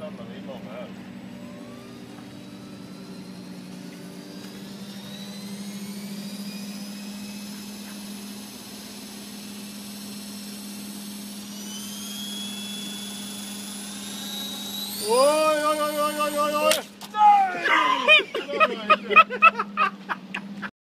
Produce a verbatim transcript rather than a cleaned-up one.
men det är många här. Oj, oj, oj, oj, oj, oj! Nej!